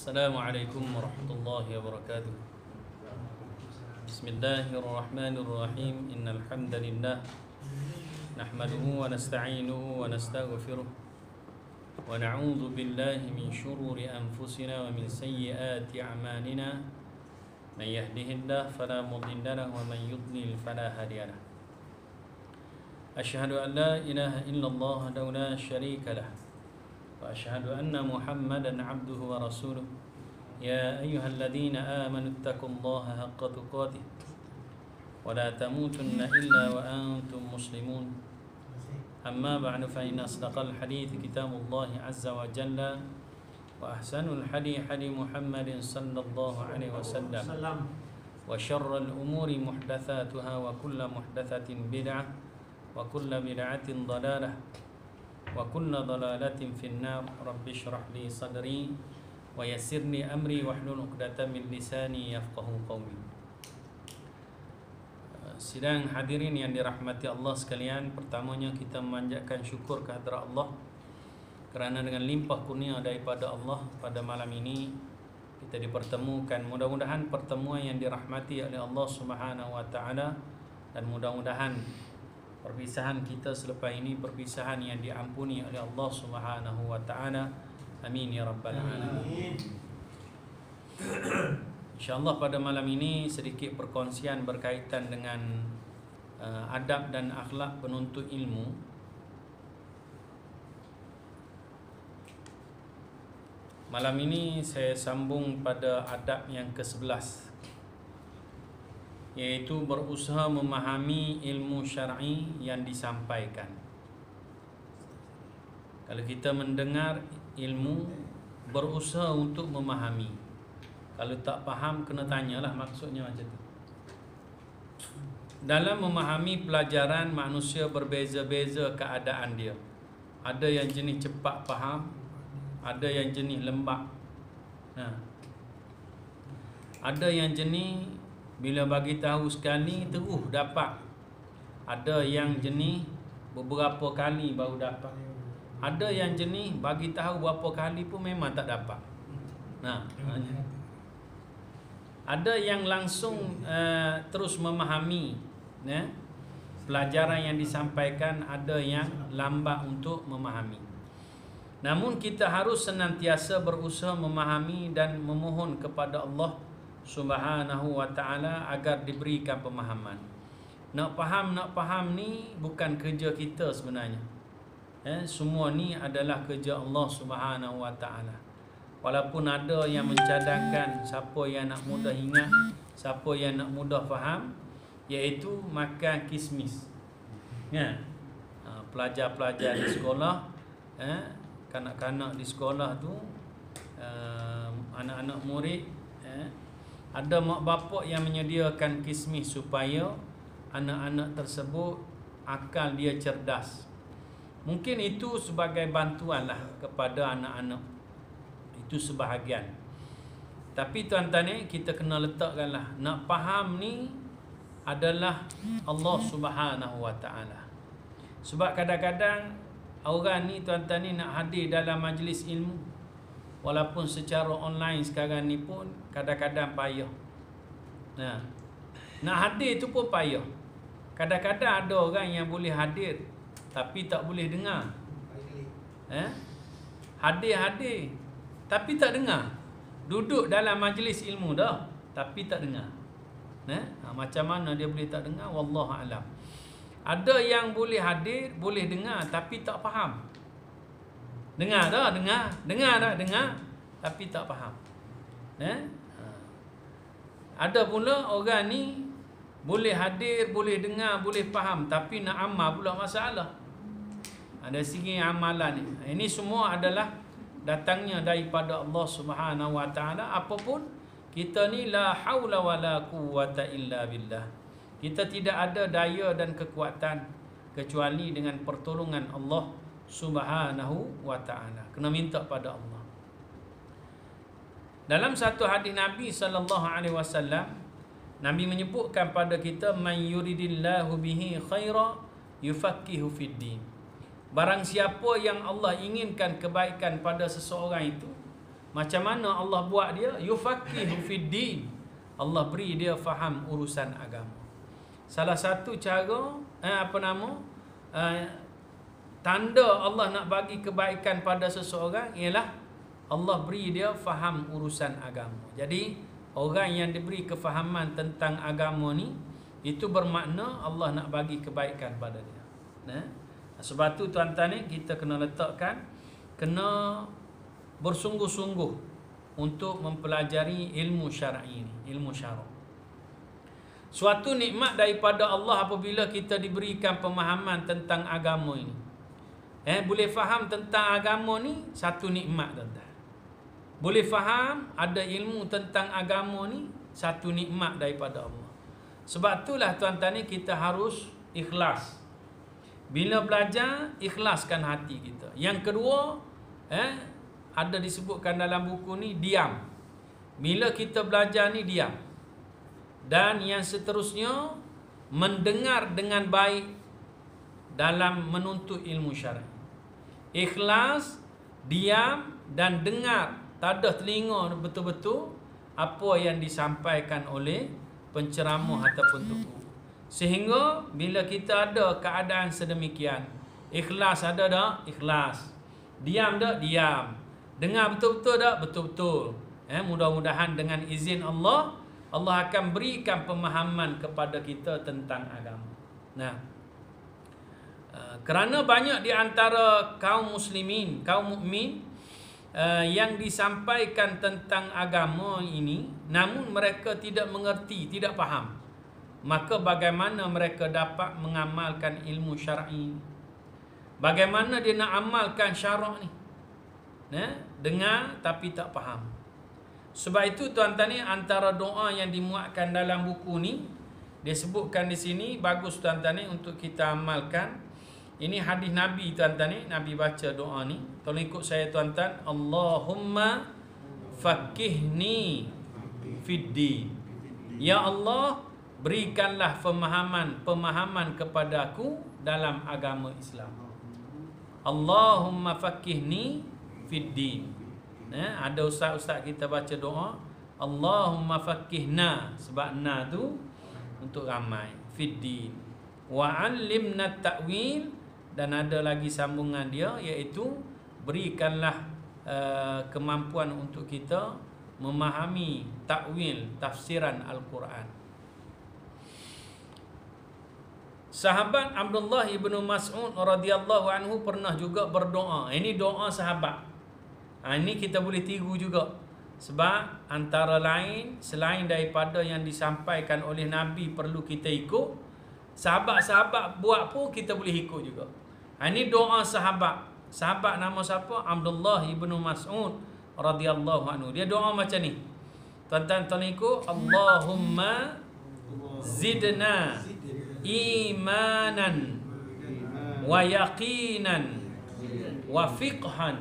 Assalamualaikum warahmatullahi wabarakatuh. Bismillahirrahmanirrahim. Innal hamdalillah nahmaduhu wa nasta'inuhu wa nastaghfiruh wa na'udzu billahi min shururi anfusina wa min sayyiati a'malina. Man yahdihillahu fala mudilla lahu wa man yudlil fala hadiya lahu. Asyhadu an la ilaha illallah wahdahu la syarika lahu wa asyhadu anna Muhammadan 'abduhu wa rasuluh. Ya ayyuhalladzina amanu taqullaha haqqa tuqatih wa la tamutunna illa wa antum muslimun. Amma ba'du, fa inna asdaqal hadits kitabullah azza wa jalla wa ahsanul hadi hadi Muhammadin sallallahu alaihi wasallam wa syarrul umuri muhdatsatuha wa kullu muhdatsatin bid'ah wa kullu bid'atin dhalalah wa kullu dhalalatin finnar. Rabbi shrah li sadri wa yassir li amri wahlul 'uqdatam min lisani yafqahu qawli. Sidang hadirin yang dirahmati Allah sekalian, pertamanya kita memanjatkan syukur kehadrat Allah kerana dengan limpah kurnia daripada Allah pada malam ini kita dipertemukan. Mudah-mudahan pertemuan yang dirahmati oleh Allah Subhanahu wa taala, dan mudah-mudahan perpisahan kita selepas ini perpisahan yang diampuni oleh Allah Subhanahu wa taala. Amin ya rabbal alamin. InsyaAllah pada malam ini sedikit perkongsian berkaitan dengan adab dan akhlak penuntut ilmu. Malam ini saya sambung pada adab yang ke-11, iaitu berusaha memahami ilmu syar'i yang disampaikan. Kalau kita mendengar ilmu, berusaha untuk memahami. Kalau tak faham, kena tanyalah maksudnya macam tu. Dalam memahami pelajaran, manusia berbeza-beza keadaan dia. Ada yang jenis cepat faham, ada yang jenis lembab. Ada yang jenis bila bagi tahu sekali terus dapat. Ada yang jenis beberapa kali baru dapat. Ada yang jenis bagi tahu berapa kali pun memang tak dapat. Ada yang langsung terus memahami pelajaran yang disampaikan, ada yang lambat untuk memahami. Namun kita harus senantiasa berusaha memahami dan memohon kepada Allah Subhanahu wa ta'ala agar diberikan pemahaman. Nak faham ni bukan kerja kita sebenarnya. Semua ni adalah kerja Allah Subhanahu wa ta'ala. Walaupun ada yang mencadangkan siapa yang nak mudah ingat, siapa yang nak mudah faham, iaitu makan kismis. Pelajar-pelajar di sekolah, kanak-kanak di sekolah tu, anak-anak murid, ada mak bapak yang menyediakan kismis supaya anak-anak tersebut akal dia cerdas. Mungkin itu sebagai bantuanlah kepada anak-anak. Itu sebahagian. Tapi tuan-tuan ni kita kena letakkanlah, nak faham ni adalah Allah Subhanahu wa taala. Sebab kadang-kadang orang ni tuan-tuan ni nak hadir dalam majlis ilmu, walaupun secara online sekarang ni pun kadang-kadang payah. Nak hadir tu pun payah. Kadang-kadang ada orang yang boleh hadir tapi tak boleh dengar. Hadir tapi tak dengar. Duduk dalam majlis ilmu dah tapi tak dengar. Macam mana dia boleh tak dengar? Wallahu alam. Ada yang boleh hadir, boleh dengar tapi tak faham. Dengar tapi tak faham. Ada pula orang ni boleh hadir, boleh dengar, boleh faham, tapi nak amal pula masalah. Ada segi amalan ni. Ini semua adalah datangnya daripada Allah Subhanahu wa taala. Apapun kita ni, la haula wala quwwata illa billah. Kita tidak ada daya dan kekuatan kecuali dengan pertolongan Allah Subhanahu wa taala. Kena minta pada Allah. Dalam satu hadis Nabi sallallahu alaihi wasallam, Nabi menyebutkan pada kita, man yuridillahu bihi khaira yufaqihu fid din. Barang siapa yang Allah inginkan kebaikan pada seseorang itu, Macam mana Allah buat dia? Yufaqihu fid din. Allah beri dia faham urusan agama. Salah satu cara tanda Allah nak bagi kebaikan pada seseorang ialah Allah beri dia faham urusan agama. Jadi orang yang diberi kefahaman tentang agama ni, itu bermakna Allah nak bagi kebaikan pada dia. Sebab tu tuan-tuan ni kita kena letakkan, kena bersungguh-sungguh untuk mempelajari ilmu syar'i ni, ilmu syara'. Suatu nikmat daripada Allah apabila kita diberikan pemahaman tentang agama ini. Boleh faham tentang agama ni, satu nikmat tuan-tuan. Boleh faham, ada ilmu tentang agama ni, satu nikmat daripada Allah. Sebab itulah tuan-tuan ni kita harus ikhlas. Bila belajar, ikhlaskan hati kita. Yang kedua, ada disebutkan dalam buku ni, diam. Bila kita belajar ni, diam. Dan yang seterusnya, mendengar dengan baik dalam menuntut ilmu syar'i. Ikhlas, diam dan dengar. Tak ada telinga betul-betul apa yang disampaikan oleh penceramah ataupun tuku. Sehingga bila kita ada keadaan sedemikian, ikhlas ada tak? Ikhlas. Diam tak? Diam. Dengar betul-betul tak? Betul-betul. Mudah-mudahan dengan izin Allah, Allah akan berikan pemahaman kepada kita tentang agama. Kerana banyak di antara kaum muslimin, kaum mukmin yang disampaikan tentang agama ini, namun mereka tidak mengerti, tidak faham. Maka bagaimana mereka dapat mengamalkan ilmu syar'i? Bagaimana dia nak amalkan syarak ni? Dengar tapi tak faham. Sebab itu tuan-tuan ni, antara doa yang dimuatkan dalam buku ni, dia sebutkan di sini, bagus tuan-tuan ni untuk kita amalkan. Ini hadis Nabi tuan-tuan ni, Nabi baca doa ni. Tolong ikut saya tuan-tuan. Allahumma faqihni fid din. Ya Allah, berikanlah pemahaman kepadaku dalam agama Islam. Allahumma faqihni fid din. Ada ustaz-ustaz kita baca doa Allahumma faqihna, sebab na tu untuk ramai, fid din. Wa 'allimna ta'wil, dan ada lagi sambungan dia, iaitu berikanlah kemampuan untuk kita memahami takwil, tafsiran Al-Quran. Sahabat Abdullah ibn Mas'ud radhiyallahu anhu pernah juga berdoa. Ini doa sahabat. Ini kita boleh tiru juga. Sebab antara lain, selain daripada yang disampaikan oleh Nabi perlu kita ikut, sahabat-sahabat buat pun kita boleh ikut juga. Ini doa sahabat. Sahabat nama siapa? Abdullah ibn Mas'ud radhiyallahu anhu. Dia doa macam ni. Tuan-tuan ikut. Allahumma zidna imanan wa yaqinan wa fiqhan.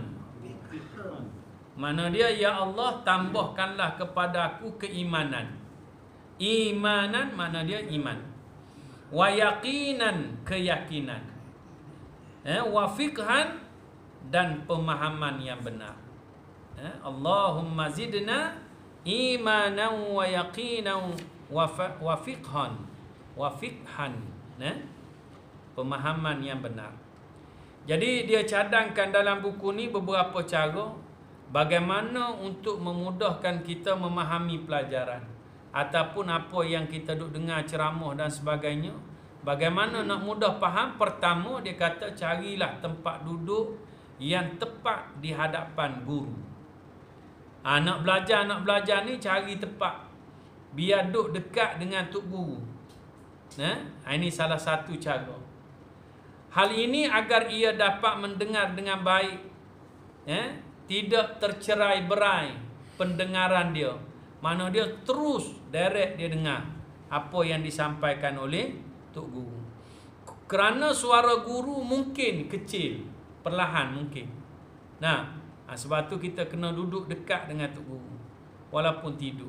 Mana dia? Ya Allah, tambahkanlah kepada aku keimanan. Imanan mana dia? Iman. Wa yaqinan, keyakinan. Wa fiqhan, dan pemahaman yang benar. Allahumma zidna imanan wa yaqinan wa fiqhan. Wa fiqhan, pemahaman yang benar. Jadi dia cadangkan dalam buku ni beberapa cara bagaimana untuk memudahkan kita memahami pelajaran ataupun apa yang kita duk dengar ceramah dan sebagainya. Bagaimana nak mudah faham? Pertama, dia kata carilah tempat duduk yang tepat di hadapan guru. Nak belajar ni cari tempat biar duduk dekat dengan tok guru. Ini salah satu cara. Hal ini agar ia dapat mendengar dengan baik, tidak tercerai-berai pendengaran dia. Mana dia terus direct dia dengar apa yang disampaikan oleh tok guru. Kerana suara guru mungkin kecil, perlahan mungkin. Sebab tu kita kena duduk dekat dengan tok guru walaupun tidur.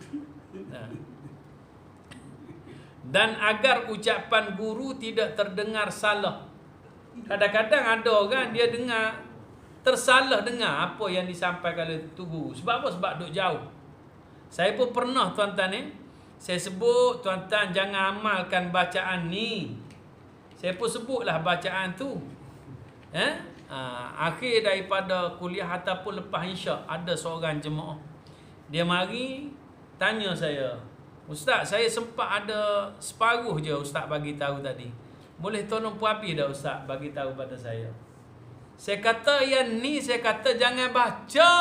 Dan agar ucapan guru tidak terdengar salah. Kadang-kadang ada orang dia dengar tersalah dengar apa yang disampaikan oleh tu guru. Sebab apa? Sebab duduk jauh. Saya pun pernah tuan-tuan saya sebut tuan-tuan jangan amalkan bacaan ni. Saya pun sebutlah bacaan tu. Akhir daripada kuliah ataupun lepas isyak, ada seorang jemaah. Dia mari tanya saya, Ustaz, saya sempat ada separuh je Ustaz bagi tahu tadi. Boleh tolong puan habis dah Ustaz bagi tahu pada saya. Saya kata yang ni, saya kata jangan baca.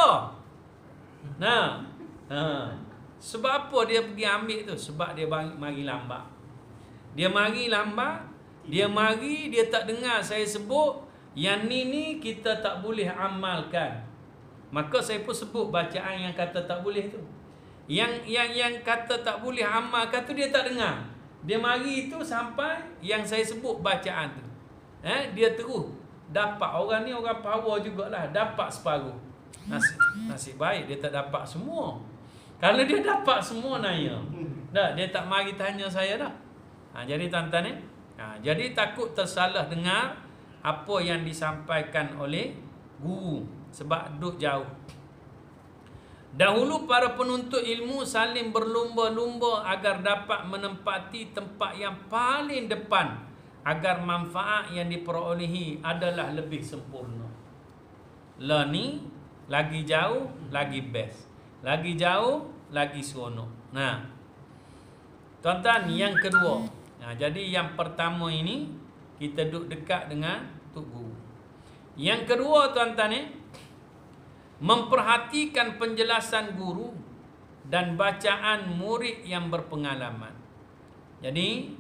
Sebab apa dia pergi ambil tu? Sebab dia mari lambat. Dia mari lambat, dia tak dengar saya sebut yang ni kita tak boleh amalkan. Maka saya pun sebut bacaan yang kata tak boleh tu. Yang kata tak boleh amalkan tu dia tak dengar. Dia mari tu sampai yang saya sebut bacaan tu. Dia terus dapat. Orang ni orang power jugalah, dapat separuh. Nasib baik dia tak dapat semua. Kalau dia dapat semua nanya. Dia tak mari tanya saya dah. Jadi tuan-tuan jadi takut tersalah dengar apa yang disampaikan oleh guru sebab duduk jauh. Dahulu para penuntut ilmu saling berlumba-lumba agar dapat menempati tempat yang paling depan agar manfaat yang diperolehi adalah lebih sempurna. Lah ni lagi jauh lagi best. Lagi jauh lagi seronok. Tuan-tuan, yang kedua. Jadi yang pertama ini kita duduk dekat dengan Tok Guru. Yang kedua tuan-tuan memperhatikan penjelasan guru dan bacaan murid yang berpengalaman. Jadi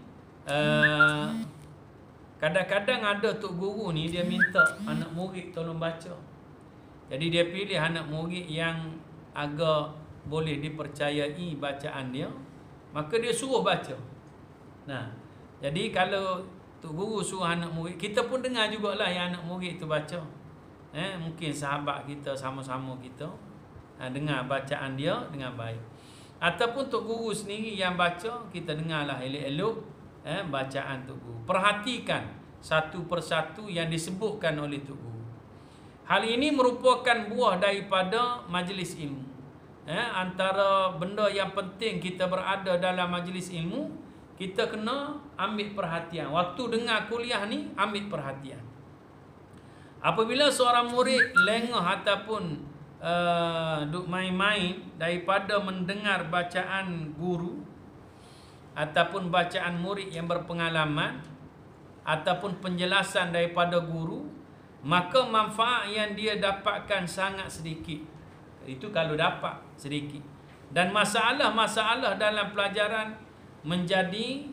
kadang-kadang ada Tok Guru ni dia minta anak murid tolong baca. Jadi dia pilih anak murid yang agak boleh dipercayai bacaan dia, maka dia suruh baca. Jadi kalau Tok Guru suruh anak murid, kita pun dengar jugalah yang anak murid tu baca. Mungkin sahabat kita, sama-sama kita dengar bacaan dia dengan baik. Ataupun Tok Guru sendiri yang baca, kita dengarlah elok-elok bacaan Tok Guru. Perhatikan satu persatu yang disebutkan oleh Tok Guru. Hal ini merupakan buah daripada majlis ilmu. Antara benda yang penting kita berada dalam majlis ilmu, kita kena ambil perhatian. Waktu dengar kuliah ni, ambil perhatian. Apabila seorang murid lengah ataupun duk main-main daripada mendengar bacaan guru ataupun bacaan murid yang berpengalaman ataupun penjelasan daripada guru, maka manfaat yang dia dapatkan sangat sedikit. Itu kalau dapat sedikit. Dan masalah-masalah dalam pelajaran menjadi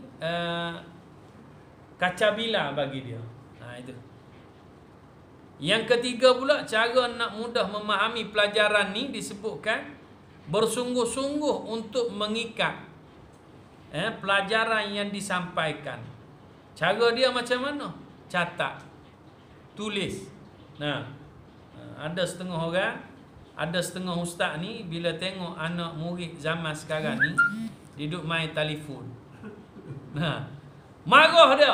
kacabila bagi dia. Itu. Yang ketiga pula, cara nak mudah memahami pelajaran ni disebutkan bersungguh-sungguh untuk mengikat pelajaran yang disampaikan. Cara dia macam mana? Catat, tulis. Ada setengah orang, ada setengah ustaz ni bila tengok anak murid zaman sekarang ni dia duduk main telefon. Marah dia.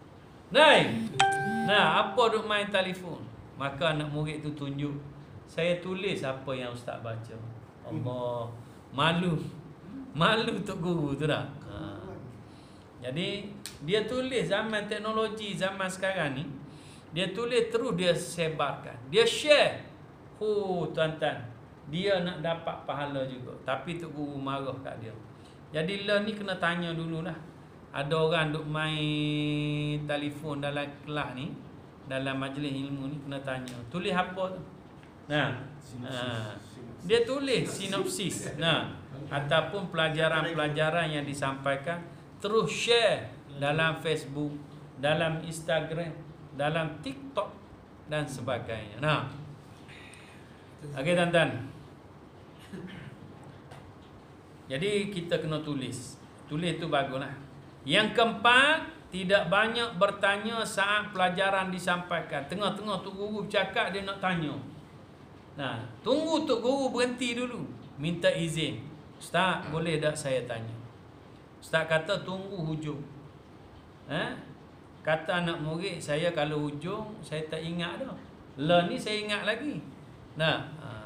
Apa duduk main telefon? Maka anak murid tu tunjuk, saya tulis apa yang ustaz baca. Allah, malu Tok Guru tu dah. Jadi dia tulis zaman teknologi zaman sekarang ni, dia tulis terus dia sebarkan. Dia share. Tuan-tuan, dia nak dapat pahala juga. Tapi Tok Guru marah kat dia. Jadi ni kena tanya dululah. Ada orang duk main telefon dalam kelas ni, dalam majlis ilmu ni, kena tanya. Tulis apa tu? Dia tulis sinopsis. Ataupun pelajaran-pelajaran yang disampaikan, terus share dalam Facebook, dalam Instagram, dalam TikTok dan sebagainya. Okey tuan-tuan. Jadi kita kena tulis. Tulis tu baguslah. Yang keempat, tidak banyak bertanya saat pelajaran disampaikan. Tengah-tengah Tok Guru bercakap, dia nak tanya. Tunggu Tok Guru berhenti dulu, minta izin. Ustaz, boleh tak saya tanya? Ustaz kata tunggu hujung. Kata anak murid, saya kalau hujung saya tak ingat dah. La ni saya ingat lagi. Nah,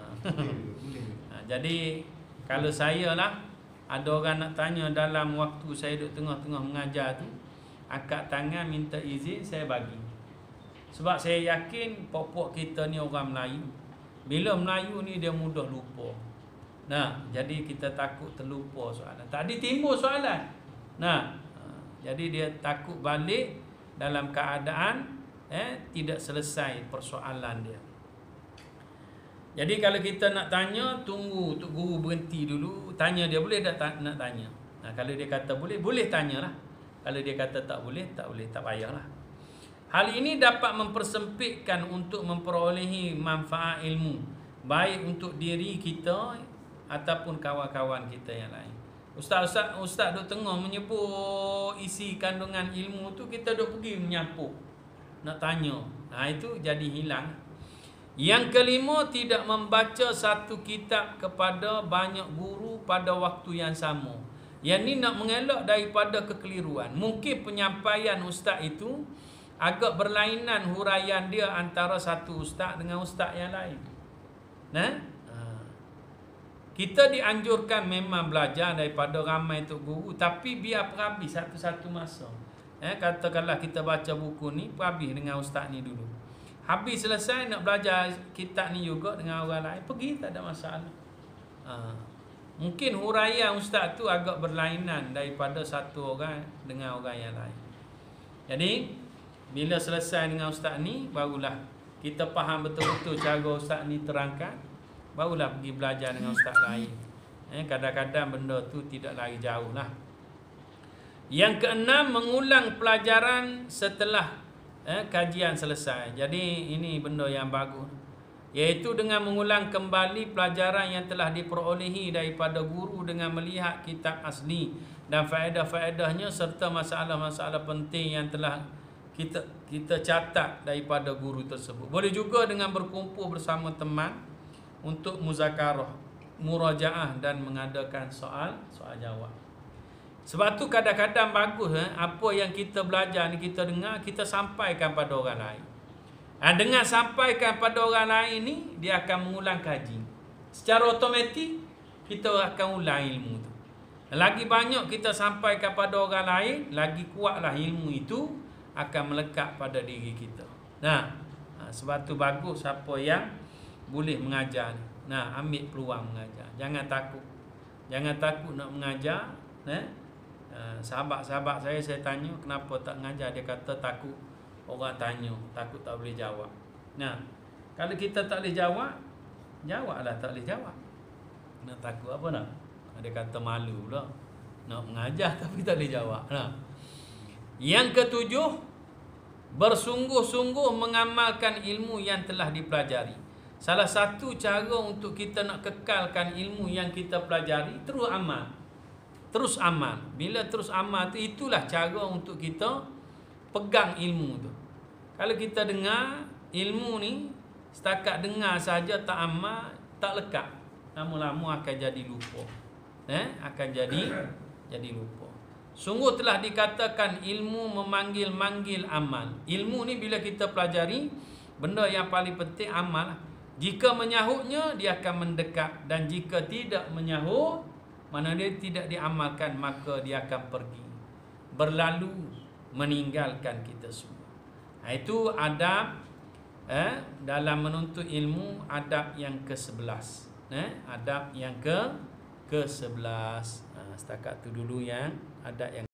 jadi kalau saya lah, ada orang nak tanya dalam waktu saya duduk tengah-tengah mengajar tu, angkat tangan minta izin, saya bagi. Sebab saya yakin pokok kita ni orang Melayu. Bila Melayu ni dia mudah lupa. Nah, jadi kita takut terlupa soalan. Tadi timbul soalan. Nah, jadi dia takut balik dalam keadaan tidak selesai persoalan dia. Jadi kalau kita nak tanya, tunggu Tok Guru berhenti dulu, tanya dia boleh tak nak tanya. Nah, kalau dia kata boleh, boleh tanyalah. Kalau dia kata tak boleh, tak payahlah. Hal ini dapat mempersempitkan untuk memperolehi manfaat ilmu, baik untuk diri kita ataupun kawan-kawan kita yang lain. Ustaz duk tengah menyebut isi kandungan ilmu tu, kita duk pergi menyapu, nak tanya. Nah, itu jadi hilang. Yang kelima, tidak membaca satu kitab kepada banyak guru pada waktu yang sama. Yang ni nak mengelak daripada kekeliruan. Mungkin penyampaian ustaz itu agak berlainan huraian dia antara satu ustaz dengan ustaz yang lain. Nah, kita dianjurkan memang belajar daripada ramai tok guru, tapi biar perhabis satu-satu masa. Katakanlah kita baca buku ni, perhabis dengan ustaz ni dulu. Habis selesai nak belajar kitab ni juga dengan orang lain, pergi, tak ada masalah. Mungkin huraian ustaz tu agak berlainan daripada satu orang dengan orang yang lain. Jadi bila selesai dengan ustaz ni, barulah kita faham betul-betul cara ustaz ni terangkan, barulah pergi belajar dengan ustaz lain. Kadang-kadang benda tu tidak lari jauh lah. Yang keenam, mengulang pelajaran setelah kajian selesai. Jadi ini benda yang bagus, iaitu dengan mengulang kembali pelajaran yang telah diperolehi daripada guru dengan melihat kitab asli dan faedah-faedahnya serta masalah-masalah penting yang telah kita catat daripada guru tersebut. Boleh juga dengan berkumpul bersama teman untuk muzakarah, murajaah dan mengadakan soal jawab. Sebab tu kadang-kadang bagus apa yang kita belajar ni, kita dengar, kita sampaikan pada orang lain. Dengan sampaikan pada orang lain ni, dia akan mengulang kaji. Secara automatik kita akan ulang ilmu tu. Lagi banyak kita sampaikan pada orang lain, lagi kuatlah ilmu itu akan melekat pada diri kita. Nah, sebab tu bagus siapa yang boleh mengajar ni. Nah, ambil peluang mengajar. Jangan takut. Jangan takut nak mengajar. Sahabat-sahabat saya tanya kenapa tak mengajar, dia kata takut orang tanya, takut tak boleh jawab. Nah, kalau kita tak boleh jawab, jawablah tak boleh jawab. Nak takut apa nak? Dia kata malu pula nak mengajar tapi tak boleh jawab. Nah, yang ketujuh, bersungguh-sungguh mengamalkan ilmu yang telah dipelajari. Salah satu cara untuk kita nak kekalkan ilmu yang kita pelajari, terus amal. Terus amal. Bila terus amal tu, itulah cara untuk kita pegang ilmu tu. Kalau kita dengar ilmu ni, setakat dengar saja tak amal, tak lekat, lama-lama akan jadi lupa. Akan jadi lupa. Sungguh telah dikatakan ilmu memanggil-manggil amal. Ilmu ni bila kita pelajari, benda yang paling penting amal. Jika menyahutnya, dia akan mendekat. Dan jika tidak menyahut, mana dia tidak diamalkan, maka dia akan pergi, berlalu, meninggalkan kita semua. Itu adab dalam menuntut ilmu, adab yang ke-11. Adab yang ke-11. Setakat tu dulu yang adab yang